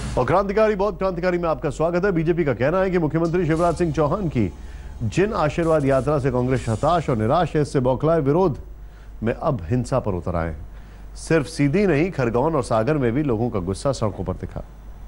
और क्रांतिकारी बहुत क्रांतिकारी में आपका स्वागत है। बीजेपी का कहना है कि मुख्यमंत्री शिवराज सिंह चौहान की जिन आशीर्वाद यात्रा से कांग्रेस हताश और निराश है, इससे बौखलाए विरोध में अब हिंसा पर उतर आए हैं। सिर्फ सीधी नहीं, खरगोन और सागर में भी लोगों का गुस्सा सड़कों पर दिखा।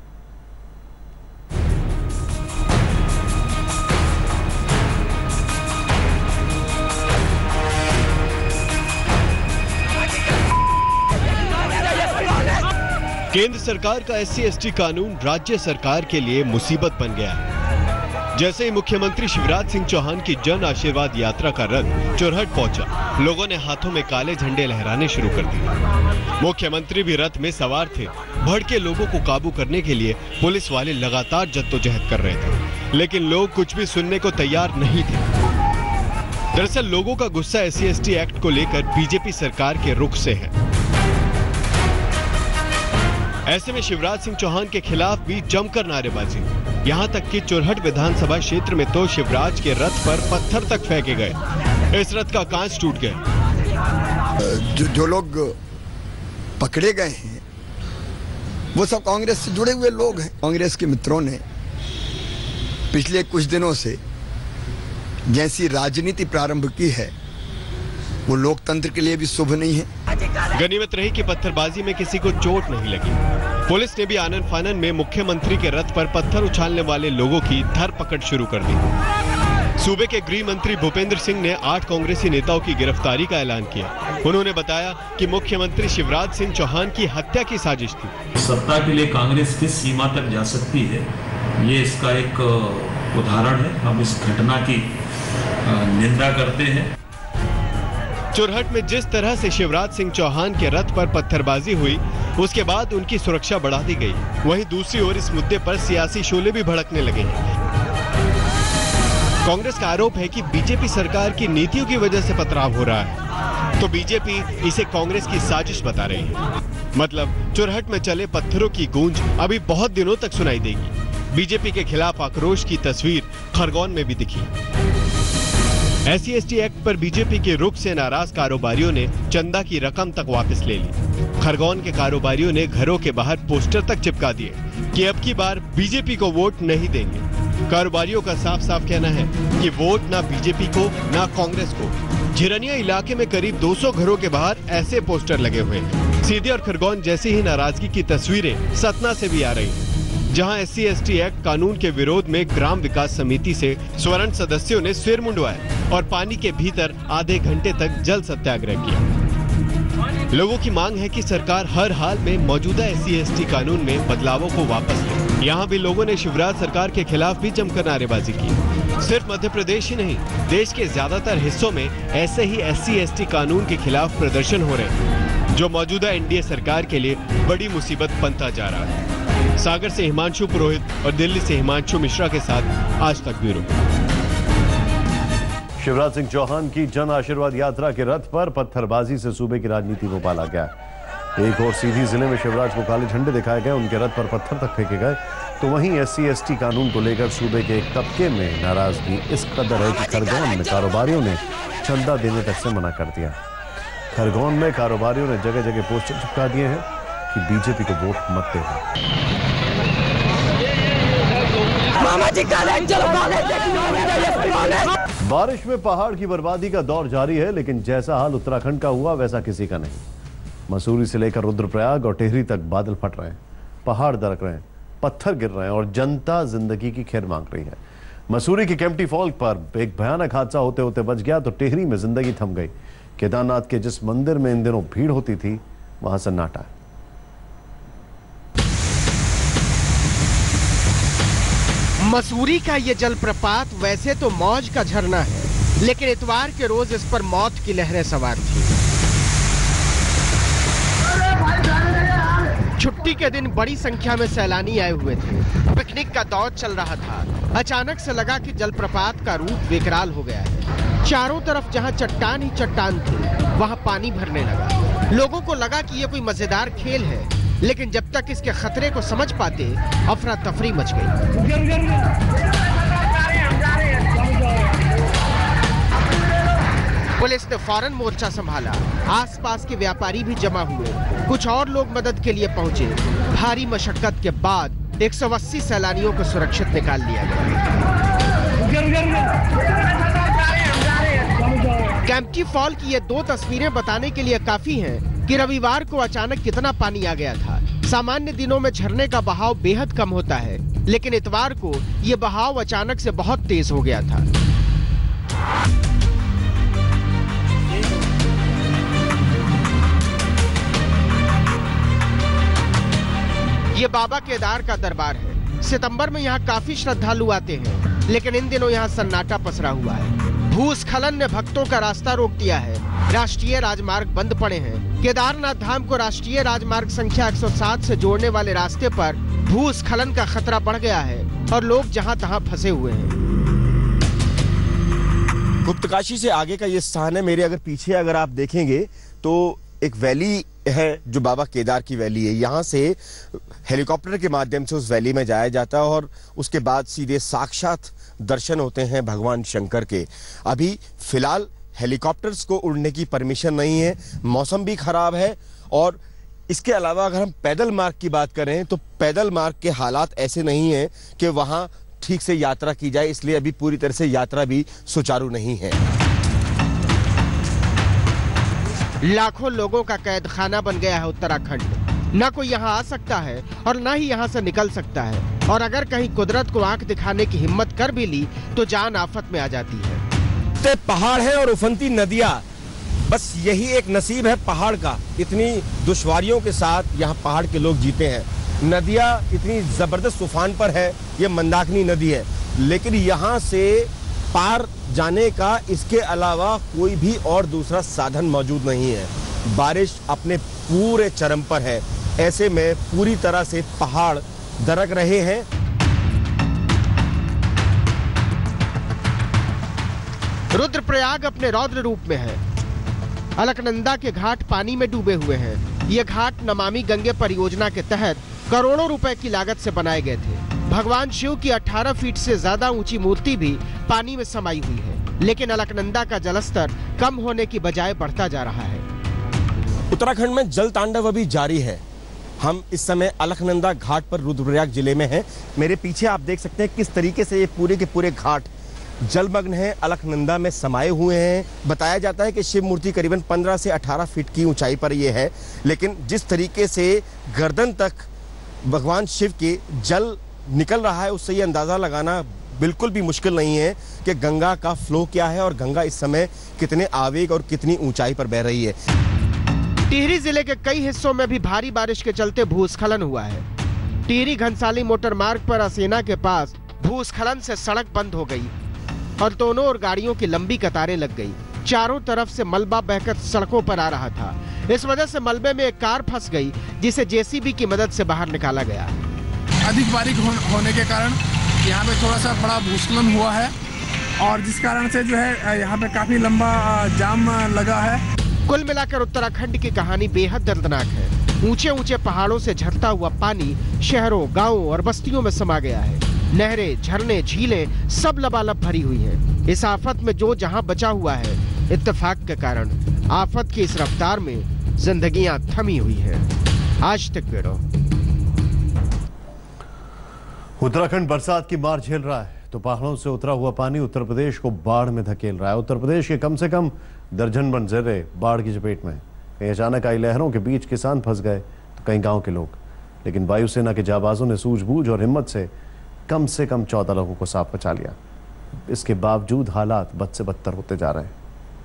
केंद्र सरकार का SC/ST कानून राज्य सरकार के लिए मुसीबत बन गया है। जैसे ही मुख्यमंत्री शिवराज सिंह चौहान की जन आशीर्वाद यात्रा का रथ चुरहट पहुंचा, लोगों ने हाथों में काले झंडे लहराने शुरू कर दिए। मुख्यमंत्री भी रथ में सवार थे। भड़के लोगों को काबू करने के लिए पुलिस वाले लगातार जद्दोजहद कर रहे थे, लेकिन लोग कुछ भी सुनने को तैयार नहीं थे। दरअसल लोगों का गुस्सा SC/ST एक्ट को लेकर बीजेपी सरकार के रुख से है। ऐसे में शिवराज सिंह चौहान के खिलाफ भी जमकर नारेबाजी। यहां तक कि चुरहट विधानसभा क्षेत्र में तो शिवराज के रथ पर पत्थर तक फेंके गए। इस रथ का कांच टूट गया। जो लोग पकड़े गए हैं वो सब कांग्रेस से जुड़े हुए लोग हैं। कांग्रेस के मित्रों ने पिछले कुछ दिनों से जैसी राजनीति प्रारंभ की है वो लोकतंत्र के लिए भी शुभ नहीं है। गनीमत रही कि पत्थरबाजी में किसी को चोट नहीं लगी। पुलिस ने भी आनन फानन में मुख्यमंत्री के रथ पर पत्थर उछालने वाले लोगों की धरपकड़ शुरू कर दी। सूबे के गृह मंत्री भूपेंद्र सिंह ने 8 कांग्रेसी नेताओं की गिरफ्तारी का ऐलान किया। उन्होंने बताया कि मुख्यमंत्री शिवराज सिंह चौहान की हत्या की साजिश थी। सत्ता के लिए कांग्रेस किस सीमा तक जा सकती है, ये इसका एक उदाहरण है। हम इस घटना की निंदा करते हैं। चुरहट में जिस तरह से शिवराज सिंह चौहान के रथ पर पत्थरबाजी हुई, उसके बाद उनकी सुरक्षा बढ़ा दी गई। वहीं दूसरी ओर इस मुद्दे पर सियासी शोले भी भड़कने लगे हैं। कांग्रेस का आरोप है कि बीजेपी सरकार की नीतियों की वजह से पथराव हो रहा है, तो बीजेपी इसे कांग्रेस की साजिश बता रही है। मतलब चुरहट में चले पत्थरों की गूंज अभी बहुत दिनों तक सुनाई देगी। बीजेपी के खिलाफ आक्रोश की तस्वीर खरगोन में भी दिखी। SC/ST एक्ट पर बीजेपी के रुख से नाराज कारोबारियों ने चंदा की रकम तक वापस ले ली। खरगोन के कारोबारियों ने घरों के बाहर पोस्टर तक चिपका दिए कि अब की बार बीजेपी को वोट नहीं देंगे। कारोबारियों का साफ साफ कहना है कि वोट ना बीजेपी को ना कांग्रेस को। झिरनिया इलाके में करीब 200 घरों के बाहर ऐसे पोस्टर लगे हुए हैं। सीधी और खरगोन जैसी ही नाराजगी की तस्वीरें सतना से भी आ रही हैं, जहां SC/ST एक्ट कानून के विरोध में ग्राम विकास समिति से स्वर्ण सदस्यों ने सिर मुंडवाए और पानी के भीतर आधे घंटे तक जल सत्याग्रह किया। लोगों की मांग है कि सरकार हर हाल में मौजूदा SC/ST कानून में बदलावों को वापस ले। यहाँ भी लोगों ने शिवराज सरकार के खिलाफ भी जमकर नारेबाजी की। सिर्फ मध्य प्रदेश ही नहीं, देश के ज्यादातर हिस्सों में ऐसे ही SC/ST कानून के खिलाफ प्रदर्शन हो रहे हैं, जो मौजूदा NDA सरकार के लिए बड़ी मुसीबत बनता जा रहा है। सागर से हिमांशु पुरोहित और दिल्ली से हिमांशु मिश्रा के साथ आज तक ब्यूरो। शिवराज सिंह चौहान की जन आशीर्वाद यात्रा के रथ पर पत्थरबाजी से सूबे की राजनीति को पाला गया। एक और सीधी जिले में शिवराज को काले झंडे दिखाए गए, उनके रथ पर पत्थर तक फेंके गए, तो वहीं SC/ST कानून को लेकर सूबे के एक तबके में नाराजगी इस कदर है कि खरगोन में कारोबारियों ने चंदा देने तक से मना कर दिया। खरगोन में कारोबारियों ने जगह जगह पोस्टर चिपका दिए हैं कि बीजेपी को वोट मत देना। बारिश में पहाड़ की बर्बादी का दौर जारी है, लेकिन जैसा हाल उत्तराखंड का हुआ वैसा किसी का नहीं। मसूरी से लेकर रुद्रप्रयाग और टिहरी तक बादल फट रहे हैं, पहाड़ दरक रहे हैं, पत्थर गिर रहे हैं और जनता जिंदगी की खैर मांग रही है। मसूरी के केम्प्टी फॉल पर एक भयानक हादसा होते होते बच गया तो टिहरी में जिंदगी थम गई। केदारनाथ के जिस मंदिर में इन दिनों भीड़ होती थी, वहां सन्नाटा है। मसूरी का ये जलप्रपात वैसे तो मौज का झरना है, लेकिन इतवार के रोज इस पर मौत की लहरें सवार थी। छुट्टी के दिन बड़ी संख्या में सैलानी आए हुए थे। पिकनिक का दौर चल रहा था। अचानक से लगा कि जलप्रपात का रूप विकराल हो गया है। चारों तरफ जहां चट्टान ही चट्टान थी, वहां पानी भरने लगा। लोगों को लगा कि यह कोई मजेदार खेल है, लेकिन जब तक इसके खतरे को समझ पाते, अफरा तफरी मच गई। पुलिस ने फौरन मोर्चा संभाला। आसपास के व्यापारी भी जमा हुए। कुछ और लोग मदद के लिए पहुंचे। भारी मशक्कत के बाद 180 सैलानियों को सुरक्षित निकाल लिया गया। केम्प्टी फॉल की ये 2 तस्वीरें बताने के लिए काफी हैं कि रविवार को अचानक कितना पानी आ गया था। सामान्य दिनों में झरने का बहाव बेहद कम होता है, लेकिन इतवार को ये बहाव अचानक से बहुत तेज हो गया था। ये बाबा केदार का दरबार है। सितंबर में यहाँ काफी श्रद्धालु आते हैं, लेकिन इन दिनों यहाँ सन्नाटा पसरा हुआ है। भूस्खलन ने भक्तों का रास्ता रोक दिया है। राष्ट्रीय राजमार्ग बंद पड़े हैं। केदारनाथ धाम को राष्ट्रीय राजमार्ग संख्या 107 से जोड़ने वाले रास्ते पर भूस्खलन का खतरा बढ़ गया है और लोग जहां तहां फंसे हुए हैं। गुप्तकाशी से आगे का ये स्थान है। मेरे अगर पीछे अगर आप देखेंगे तो एक वैली है जो बाबा केदार की वैली है। यहाँ से हेलीकॉप्टर के माध्यम से उस वैली में जाया जाता है और उसके बाद सीधे साक्षात दर्शन होते हैं भगवान शंकर के। अभी फिलहाल हेलीकॉप्टर्स को उड़ने की परमिशन नहीं है, मौसम भी खराब है। और इसके अलावा अगर हम पैदल मार्ग की बात करें तो पैदल मार्ग के हालात ऐसे नहीं है कि वहां ठीक से यात्रा की जाए, इसलिए अभी पूरी तरह से यात्रा भी सुचारू नहीं है। लाखों लोगों का कैद खाना बन गया है उत्तराखंड। न कोई यहाँ आ सकता है और न ही यहाँ से निकल सकता है, और अगर कहीं कुदरत को आंख दिखाने की हिम्मत कर भी ली तो जान आफत में आ जाती है। पहाड़ है और उफनती नदियां, बस यही एक नसीब है पहाड़ का। इतनी दुश्वारियों के साथ यहाँ पहाड़ के लोग जीते हैं। नदियां इतनी जबरदस्त उफान पर है, ये मंदाकिनी नदी है, लेकिन यहाँ से पार जाने का इसके अलावा कोई भी और दूसरा साधन मौजूद नहीं है। बारिश अपने पूरे चरम पर है, ऐसे में पूरी तरह से पहाड़ दरक रहे हैं। रुद्रप्रयाग अपने रौद्र रूप में है। अलकनंदा के घाट पानी में डूबे हुए हैं। ये घाट नमामि गंगे परियोजना के तहत करोड़ों रुपए की लागत से बनाए गए थे। भगवान शिव की 18 फीट से ज्यादा ऊंची मूर्ति भी पानी में समाई हुई है, लेकिन अलकनंदा का जलस्तर कम होने की बजाय बढ़ता जा रहा है। उत्तराखंड में जल तांडव अभी जारी है। हम इस समय अलकनंदा घाट पर रुद्रप्रयाग जिले में हैं। मेरे पीछे आप देख सकते हैं किस तरीके से ये पूरे के पूरे घाट जलमग्न है, अलकनंदा में समाये हुए हैं। बताया जाता है कि शिव मूर्ति करीबन 15 से 18 फीट की ऊंचाई पर ये है, लेकिन जिस तरीके से गर्दन तक भगवान शिव के जल निकल रहा है उससे ये अंदाजा लगाना बिल्कुल भी मुश्किल नहीं है कि गंगा का फ्लो क्या है और गंगा इस समय कितने आवेग और कितनी ऊंचाई पर बह रही है। टिहरी जिले के कई हिस्सों में भी भारी बारिश के चलते भूस्खलन हुआ है। टिहरी घनसाली मोटर मार्ग पर असेना के पास भूस्खलन से सड़क बंद हो गई और दोनों ओर गाड़ियों की लंबी कतारें लग गई। चारों तरफ से मलबा बहकर सड़कों पर आ रहा था। इस वजह से मलबे में एक कार फंस गई, जिसे जेसीबी की मदद से बाहर निकाला गया। अधिक बारिश होने के कारण यहाँ पे थोड़ा सा बड़ा भूस्खलन हुआ है और जिस कारण से जो है यहाँ पे काफी लंबा जाम लगा है। कुल मिलाकर उत्तराखंड की कहानी बेहद दर्दनाक है। ऊंचे ऊंचे पहाड़ों से झरता हुआ पानी शहरों, गांवों और बस्तियों में समा गया है। नहरें, झरने, झीलें सब लबालब भरी हुई हैं। इस आफत में जो जहां बचा हुआ है, इत्तेफाक के कारण आफत की इस रफ्तार में जिंदगियां थमी हुई हैं। आज तक ब्यूरो। उत्तराखंड बरसात की मार झेल रहा है तो पहाड़ों से उतरा हुआ पानी उत्तर प्रदेश को बाढ़ में धकेल रहा है। उत्तर प्रदेश के कम से कम दर्जन बन जिले बाढ़ की चपेट में। कहीं अचानक आई लहरों के बीच किसान फंस गए तो कहीं गांव के लोग, लेकिन वायुसेना के जाबाजों ने सूझबूझ और हिम्मत से कम 14 लोगों को साफ बचा लिया। इसके बावजूद हालात बद से बदतर होते जा रहे हैं।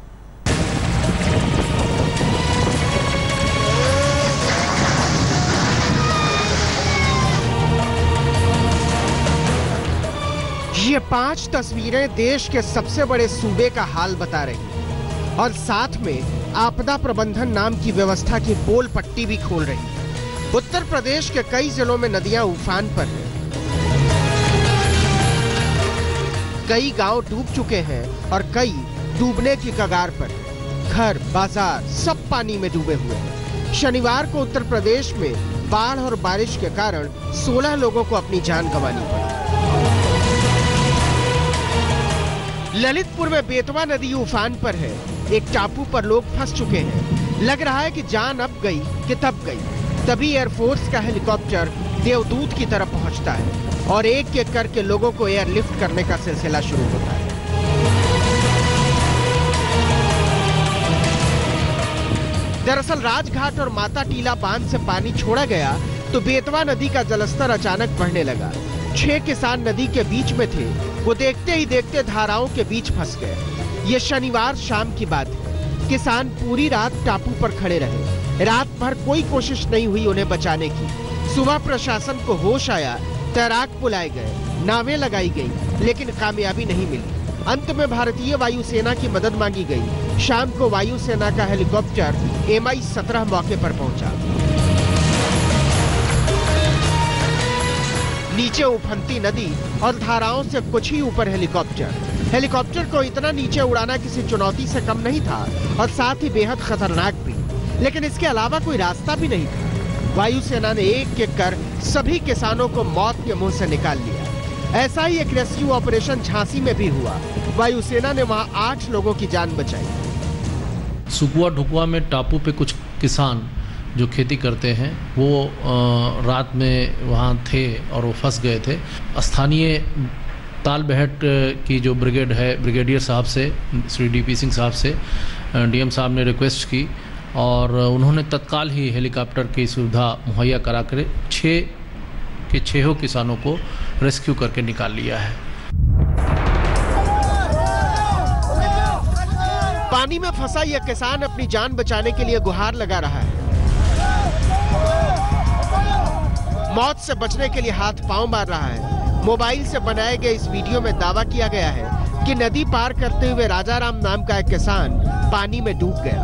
ये 5 तस्वीरें देश के सबसे बड़े सूबे का हाल बता रही हैं और साथ में आपदा प्रबंधन नाम की व्यवस्था की पोल पट्टी भी खोल रही है। उत्तर प्रदेश के कई जिलों में नदियां उफान पर हैं। कई गांव डूब चुके हैं और कई डूबने की कगार पर हैं। घर, बाजार सब पानी में डूबे हुए हैं। शनिवार को उत्तर प्रदेश में बाढ़ और बारिश के कारण 16 लोगों को अपनी जान गंवानी पड़ी। ललितपुर में बेतवा नदी उफान पर है। एक टापू पर लोग फंस चुके हैं। लग रहा है कि जान अब गई कि तब गई। तभी एयरफोर्स का हेलीकॉप्टर देवदूत की तरफ पहुंचता है और एक एक करके लोगों को एयरलिफ्ट करने का सिलसिला शुरू होता है। दरअसल राजघाट और माता टीला बांध से पानी छोड़ा गया तो बेतवा नदी का जलस्तर अचानक बढ़ने लगा। 6 किसान नदी के बीच में थे, वो देखते ही देखते धाराओं के बीच फंस गए। ये शनिवार शाम की बात है। किसान पूरी रात टापू पर खड़े रहे। रात भर कोई कोशिश नहीं हुई उन्हें बचाने की। सुबह प्रशासन को होश आया, तैराक बुलाए गए, नावें लगाई गई, लेकिन कामयाबी नहीं मिली। अंत में भारतीय वायुसेना की मदद मांगी गई। शाम को वायुसेना का हेलीकॉप्टर Mi-17 मौके पर पहुंचा। नीचे उफनती नदी और धाराओं से कुछ ही ऊपर हेलीकॉप्टर को इतना नीचे उड़ाना किसी चुनौती से कम नहीं था और साथ ही बेहद खतरनाक भी। लेकिन इसके अलावा कोई रास्ता भी नहीं था। वायुसेना ने एक एक कर सभी किसानों को मौत के मुंह से निकाल लिया। ऐसा ही एक रेस्क्यू ऑपरेशन झांसी में भी हुआ। वायुसेना ने वहां 8 लोगों की जान बचाई। सुकुआ ढुकुआ में टापू पे कुछ किसान जो खेती करते हैं वो रात में वहाँ थे और वो फंस गए थे। स्थानीय तालबेहट की जो ब्रिगेड है, ब्रिगेडियर साहब से, श्री DP सिंह साहब से DM साहब ने रिक्वेस्ट की और उन्होंने तत्काल ही हेलीकॉप्टर की सुविधा मुहैया करा कर 6 किसानों को रेस्क्यू करके निकाल लिया है। पानी में फंसा यह किसान अपनी जान बचाने के लिए गुहार लगा रहा है। मौत से बचने के लिए हाथ पांव मार रहा है। मोबाइल से बनाए गए इस वीडियो में दावा किया गया है कि नदी पार करते हुए राजाराम नाम का एक किसान पानी में डूब गया।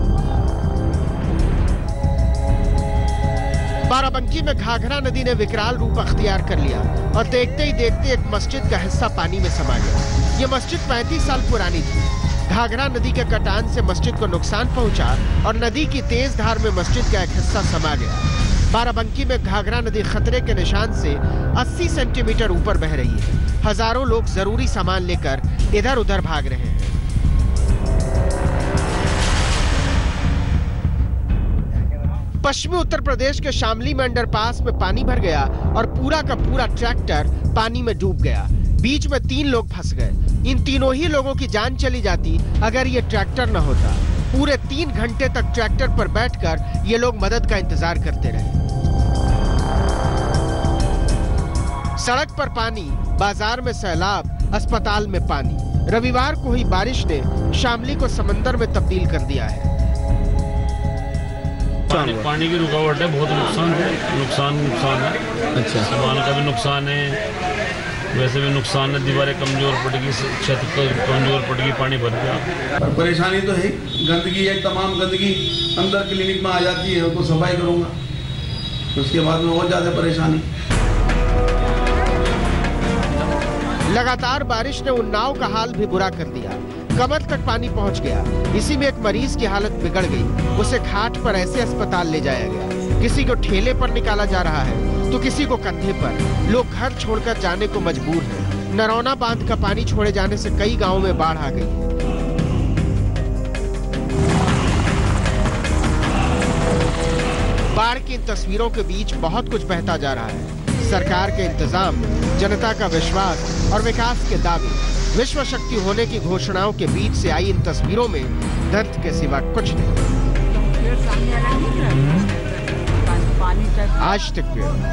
बाराबंकी में घाघरा नदी ने विकराल रूप अख्तियार कर लिया और देखते ही देखते एक मस्जिद का हिस्सा पानी में समा गया। ये मस्जिद 35 साल पुरानी थी। घाघरा नदी के कटान से मस्जिद को नुकसान पहुंचा और नदी की तेज धार में मस्जिद का एक हिस्सा समा गया। बाराबंकी में घाघरा नदी खतरे के निशान से 80 सेंटीमीटर ऊपर बह रही है। हजारों लोग जरूरी सामान लेकर इधर उधर भाग रहे हैं। पश्चिमी उत्तर प्रदेश के शामली में अंडरपास में पानी भर गया और पूरा का पूरा ट्रैक्टर पानी में डूब गया। बीच में 3 लोग फंस गए। इन तीनों ही लोगों की जान चली जाती अगर ये ट्रैक्टर न होता। पूरे 3 घंटे तक ट्रैक्टर पर बैठकर ये लोग मदद का इंतजार करते रहे। सड़क पर पानी, बाजार में सैलाब, अस्पताल में पानी। रविवार को हुई बारिश ने शामली को समंदर में तब्दील कर दिया है। पानी की रुकावट है, बहुत नुकसान है। अच्छा, सामान का भी नुकसान है, वैसे भी नुकसान है। दीवारें कमजोर पड़ गई, छत कमजोर पड़ गई, पानी भर गया। और परेशानी तो है, गंदगी है, तमाम गंदगी अंदर क्लिनिक में आ जाती है। उसको सफाई करूंगा तो उसके बाद में और ज्यादा परेशानी। लगातार बारिश ने उन्नाव का हाल भी बुरा कर दिया। कमर तक पानी पहुंच गया। इसी में एक मरीज की हालत बिगड़ गई। उसे घाट पर ऐसे अस्पताल ले जाया गया। किसी को ठेले पर निकाला जा रहा है तो किसी को कंधे पर। लोग घर छोड़कर जाने को मजबूर हैं। नरौना बांध का पानी छोड़े जाने से कई गांवों में बाढ़ आ गई। बाढ़ की इन तस्वीरों के बीच बहुत कुछ बहता जा रहा है। सरकार के इंतजाम, जनता का विश्वास और विकास के दावे। विश्व शक्ति होने की घोषणाओं के बीच से आई इन तस्वीरों में दर्द के सिवा कुछ नहीं। आज तक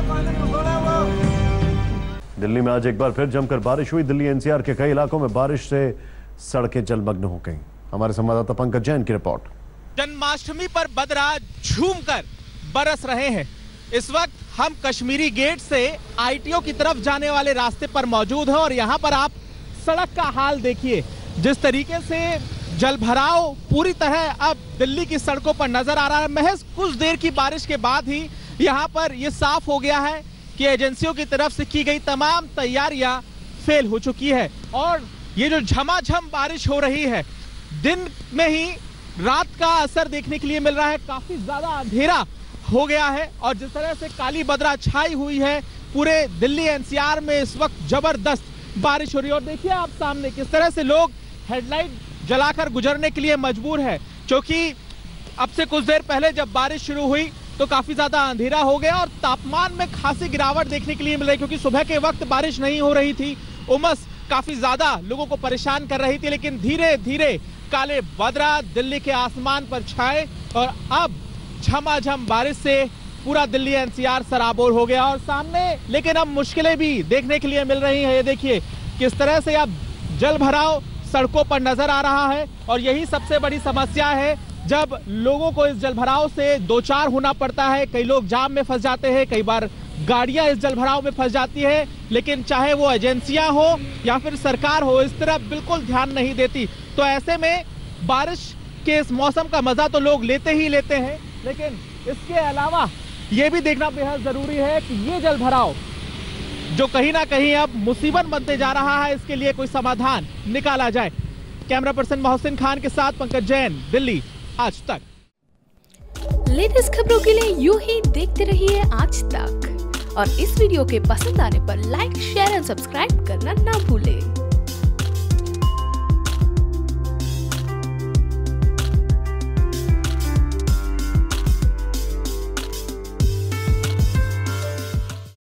दिल्ली में आज एक बार फिर जमकर बारिश हुई। दिल्ली NCR के कई इलाकों में बारिश से सड़कें जलमग्न हो गईं। हमारे संवाददाता पंकज जैन की रिपोर्ट। जन्माष्टमी पर बदरा झूमकर बरस रहे हैं। इस वक्त हम कश्मीरी गेट से ITO की तरफ जाने वाले रास्ते पर मौजूद हैं और यहाँ पर आप सड़क का हाल देखिए। जिस तरीके से जलभराव पूरी तरह अब दिल्ली की सड़कों पर नजर आ रहा है। महज कुछ देर की बारिश के बाद ही यहाँ पर ये साफ हो गया है कि एजेंसियों की तरफ से की गई तमाम तैयारियां फेल हो चुकी है और ये जो झमाझम बारिश हो रही है, दिन में ही रात का असर देखने के लिए मिल रहा है। काफी ज्यादा अंधेरा हो गया है और जिस तरह से काली बदरा छाई हुई है पूरे दिल्ली NCR में इस वक्त जबरदस्त बारिश हो रही है। और देखिए आप सामने किस तरह से लोग हेडलाइट जलाकर गुजरने के लिए मजबूर है, क्योंकि अब से कुछ देर पहले जब बारिश शुरू हुई तो काफी ज्यादा अंधेरा हो गया और तापमान में खासी गिरावट देखने के लिए मिल रही, क्योंकि सुबह के वक्त बारिश नहीं हो रही थी, उमस काफी ज्यादा लोगों को परेशान कर रही थी, लेकिन धीरे धीरे काले बादल दिल्ली के आसमान पर छाए और अब झमाझम बारिश से पूरा दिल्ली एनसीआर सराबोर हो गया। और सामने लेकिन अब मुश्किलें भी देखने के लिए मिल रही हैं। ये देखिए किस तरह से अब जल भराव सड़कों पर नजर आ रहा है और यही सबसे बड़ी समस्या है, जब लोगों को इस जलभराव से दो चार होना पड़ता है। कई लोग जाम में फंस जाते हैं, कई बार गाड़ियां इस जलभराव में फंस जाती है, लेकिन चाहे वो एजेंसियां हो या फिर सरकार हो, इस तरफ बिल्कुल ध्यान नहीं देती। तो ऐसे में बारिश के इस मौसम का मजा तो लोग लेते ही लेते हैं, लेकिन इसके अलावा ये भी देखना बेहद जरूरी है कि ये जलभराव जो कहीं ना कहीं अब मुसीबत बनते जा रहा है, इसके लिए कोई समाधान निकाला जाए। कैमरा पर्सन मोहसिन खान के साथ पंकज जैन, दिल्ली आज तक। लेटेस्ट खबरों के लिए यूं ही देखते रहिए आज तक और इस वीडियो के पसंद आने पर लाइक, शेयर एंड सब्सक्राइब करना ना भूलें।